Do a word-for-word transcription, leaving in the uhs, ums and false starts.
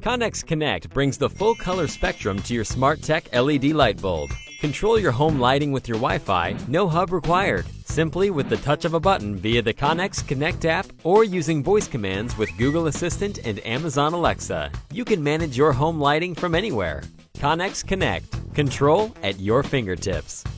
Connex Connect brings the full color spectrum to your SmartTech L E D light bulb. Control your home lighting with your Wi-Fi, no hub required. Simply with the touch of a button via the Connex Connect app or using voice commands with Google Assistant and Amazon Alexa. You can manage your home lighting from anywhere. Connex Connect. Control at your fingertips.